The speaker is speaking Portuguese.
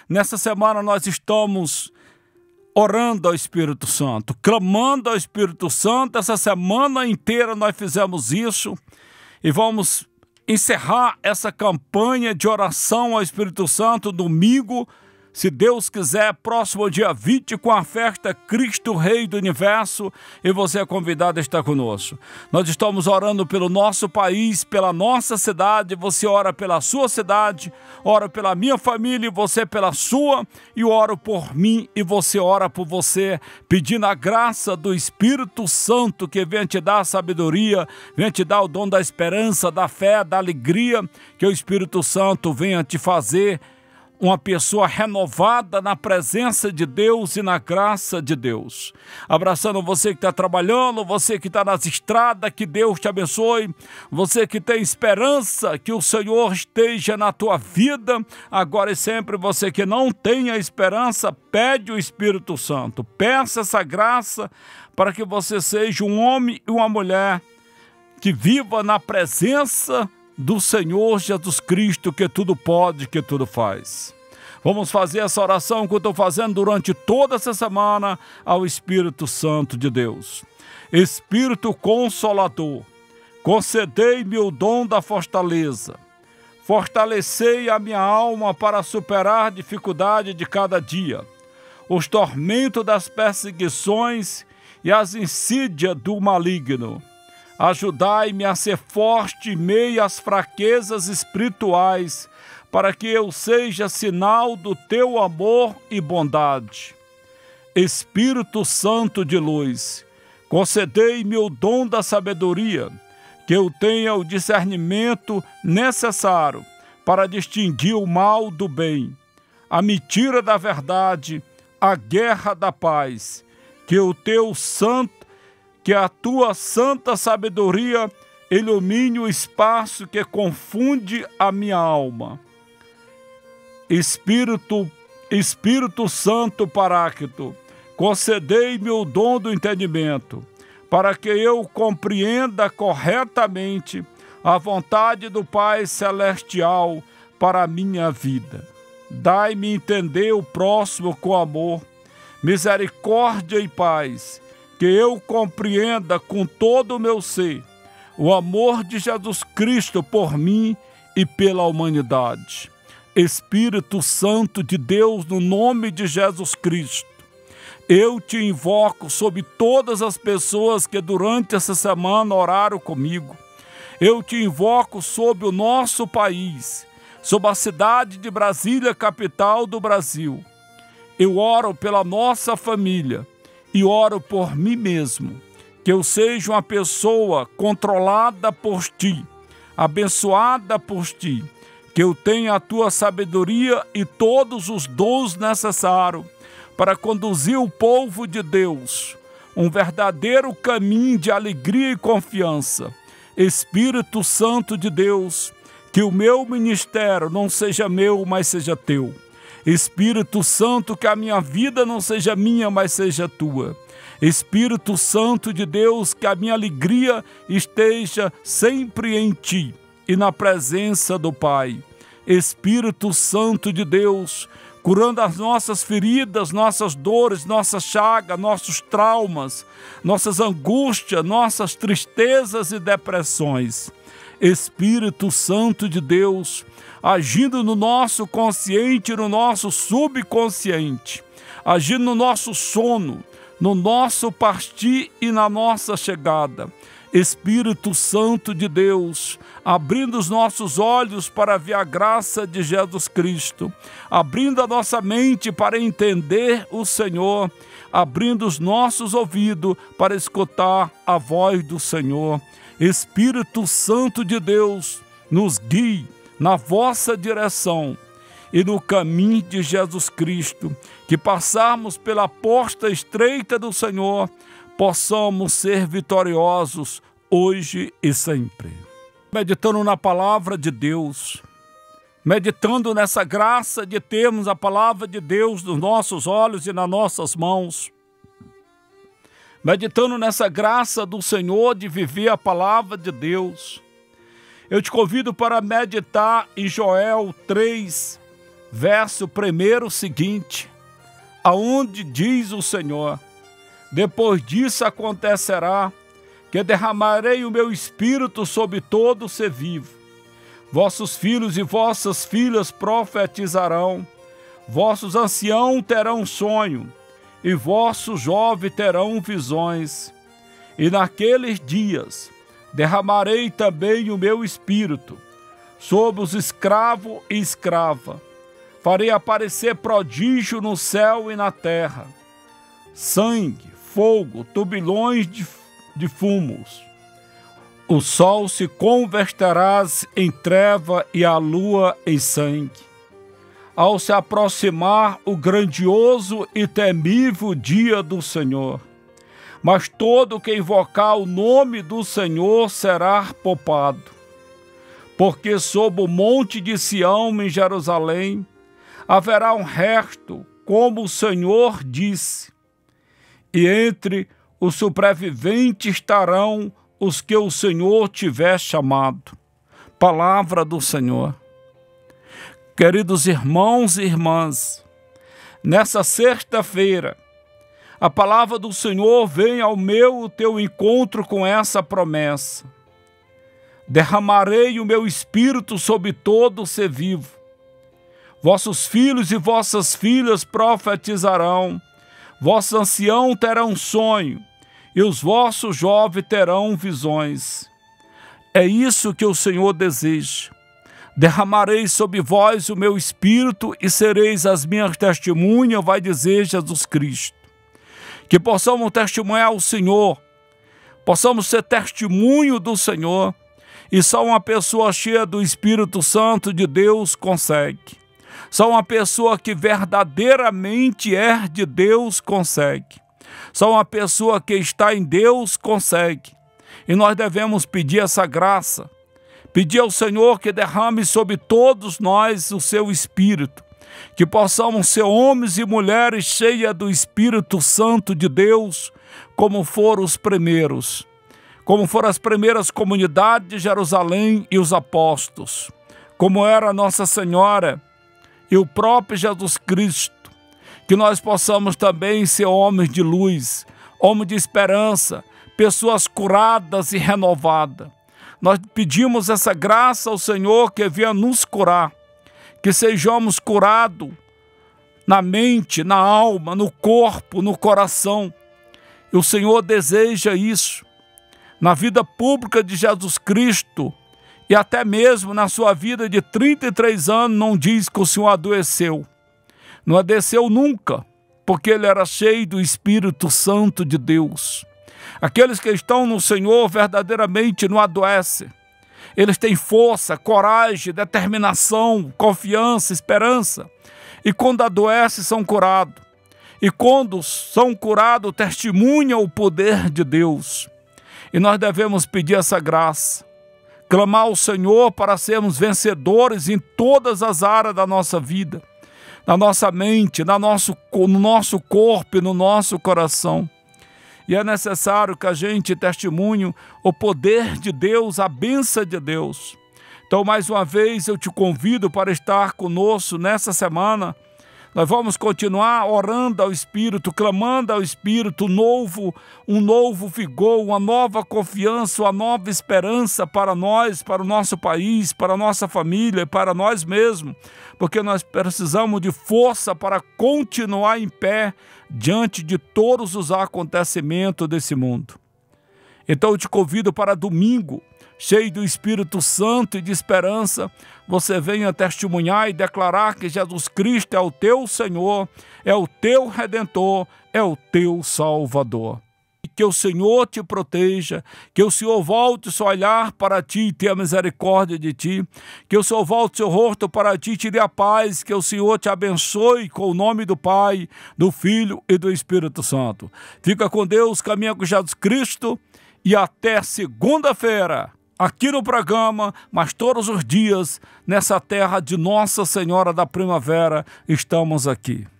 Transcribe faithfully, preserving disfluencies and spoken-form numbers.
Nessa semana nós estamos orando ao Espírito Santo, clamando ao Espírito Santo. Essa semana inteira nós fizemos isso e vamos encerrar essa campanha de oração ao Espírito Santo domingo, se Deus quiser, próximo dia vinte, com a festa Cristo Rei do Universo, e você é convidado a estar conosco. Nós estamos orando pelo nosso país, pela nossa cidade. Você ora pela sua cidade, ora pela minha família e você pela sua, e eu oro por mim e você ora por você, pedindo a graça do Espírito Santo que venha te dar a sabedoria, venha te dar o dom da esperança, da fé, da alegria, que o Espírito Santo venha te fazer uma pessoa renovada na presença de Deus e na graça de Deus. Abraçando você que está trabalhando, você que está nas estradas, que Deus te abençoe. Você que tem esperança, que o Senhor esteja na tua vida, agora e sempre. Você que não tem a esperança, pede o Espírito Santo. Peça essa graça para que você seja um homem e uma mulher que viva na presença do Senhor Jesus Cristo, que tudo pode, que tudo faz. Vamos fazer essa oração que eu estou fazendo durante toda essa semana ao Espírito Santo de Deus. Espírito Consolador, concedei-me o dom da fortaleza. Fortalecei a minha alma para superar a dificuldade de cada dia, os tormentos das perseguições e as insídias do maligno. Ajudai-me a ser forte em meio às fraquezas espirituais, para que eu seja sinal do teu amor e bondade. Espírito Santo de luz, concedei-me o dom da sabedoria, que eu tenha o discernimento necessário para distinguir o mal do bem, a mentira da verdade, a guerra da paz, que o teu santo Que a tua santa sabedoria ilumine o espaço que confunde a minha alma. Espírito, Espírito Santo Paráclito, concedei-me o dom do entendimento, para que eu compreenda corretamente a vontade do Pai Celestial para a minha vida. Dai-me entender o próximo com amor, misericórdia e paz, que eu compreenda com todo o meu ser o amor de Jesus Cristo por mim e pela humanidade. Espírito Santo de Deus, no nome de Jesus Cristo, eu te invoco sobre todas as pessoas que durante essa semana oraram comigo. Eu te invoco sobre o nosso país, sobre a cidade de Brasília, capital do Brasil. Eu oro pela nossa família, e oro por mim mesmo, que eu seja uma pessoa controlada por ti, abençoada por ti, que eu tenha a tua sabedoria e todos os dons necessários para conduzir o povo de Deus, um verdadeiro caminho de alegria e confiança. Espírito Santo de Deus, que o meu ministério não seja meu, mas seja teu. Espírito Santo, que a minha vida não seja minha, mas seja tua. Espírito Santo de Deus, que a minha alegria esteja sempre em ti e na presença do Pai. Espírito Santo de Deus, curando as nossas feridas, nossas dores, nossas chagas, nossos traumas, nossas angústias, nossas tristezas e depressões. Espírito Santo de Deus, agindo no nosso consciente e no nosso subconsciente, agindo no nosso sono, no nosso partir e na nossa chegada. Espírito Santo de Deus, abrindo os nossos olhos para ver a graça de Jesus Cristo, abrindo a nossa mente para entender o Senhor, abrindo os nossos ouvidos para escutar a voz do Senhor. Espírito Santo de Deus, nos guie na vossa direção e no caminho de Jesus Cristo, que passarmos pela porta estreita do Senhor, possamos ser vitoriosos hoje e sempre. Meditando na palavra de Deus, meditando nessa graça de termos a palavra de Deus nos nossos olhos e nas nossas mãos, meditando nessa graça do Senhor de viver a palavra de Deus, eu te convido para meditar em Joel três, verso primeiro seguinte, aonde diz o Senhor: depois disso acontecerá que derramarei o meu espírito sobre todo ser vivo. Vossos filhos e vossas filhas profetizarão, vossos anciãos terão sonho, e vossos jovens terão visões. E naqueles dias derramarei também o meu espírito sobre os escravos e escrava. Farei aparecer prodígio no céu e na terra, sangue, fogo, turbilhões de, de fumos. O sol se converterá em treva e a lua em sangue, ao se aproximar o grandioso e temível dia do Senhor. Mas todo que invocar o nome do Senhor será poupado. Porque sob o monte de Sião, em Jerusalém, haverá um resto, como o Senhor disse, e entre os sobreviventes estarão os que o Senhor tiver chamado. Palavra do Senhor. Queridos irmãos e irmãs, nessa sexta-feira, a palavra do Senhor vem ao meu e teu encontro com essa promessa: derramarei o meu espírito sobre todo ser vivo. Vossos filhos e vossas filhas profetizarão, vossos anciãos terão sonho, e os vossos jovens terão visões. É isso que o Senhor deseja. Derramarei sobre vós o meu espírito e sereis as minhas testemunhas, vai dizer Jesus Cristo. Que possamos testemunhar o Senhor, possamos ser testemunho do Senhor, e só uma pessoa cheia do Espírito Santo de Deus consegue. Só uma pessoa que verdadeiramente é de Deus consegue. Só uma pessoa que está em Deus consegue. E nós devemos pedir essa graça, pedir ao Senhor que derrame sobre todos nós o seu Espírito, que possamos ser homens e mulheres cheias do Espírito Santo de Deus, como foram os primeiros, como foram as primeiras comunidades de Jerusalém e os apóstolos, como era Nossa Senhora e o próprio Jesus Cristo. Que nós possamos também ser homens de luz, homens de esperança, pessoas curadas e renovadas. Nós pedimos essa graça ao Senhor que venha nos curar, que sejamos curados na mente, na alma, no corpo, no coração. E o Senhor deseja isso na vida pública de Jesus Cristo, e até mesmo na sua vida de trinta e três anos, não diz que o Senhor adoeceu. Não adoeceu nunca, porque ele era cheio do Espírito Santo de Deus. Aqueles que estão no Senhor verdadeiramente não adoecem. Eles têm força, coragem, determinação, confiança, esperança. E quando adoecem, são curados. E quando são curados, testemunham o poder de Deus. E nós devemos pedir essa graça, clamar ao Senhor para sermos vencedores em todas as áreas da nossa vida, na nossa mente, na nosso, no nosso corpo e no nosso coração. E é necessário que a gente testemunhe o poder de Deus, a bênção de Deus. Então, mais uma vez, eu te convido para estar conosco nessa semana. Nós vamos continuar orando ao Espírito, clamando ao Espírito novo, um novo vigor, uma nova confiança, uma nova esperança para nós, para o nosso país, para a nossa família, para nós mesmos, porque nós precisamos de força para continuar em pé diante de todos os acontecimentos desse mundo. Então eu te convido para domingo, cheio do Espírito Santo e de esperança, você venha testemunhar e declarar que Jesus Cristo é o teu Senhor, é o teu Redentor, é o teu Salvador. Que o Senhor te proteja, que o Senhor volte seu olhar para ti e tenha misericórdia de ti, que o Senhor volte seu rosto para ti e te dê a paz, que o Senhor te abençoe com o nome do Pai, do Filho e do Espírito Santo. Fica com Deus, caminha com Jesus Cristo e até segunda-feira, aqui no programa, mas todos os dias, nessa terra de Nossa Senhora da Primavera, estamos aqui.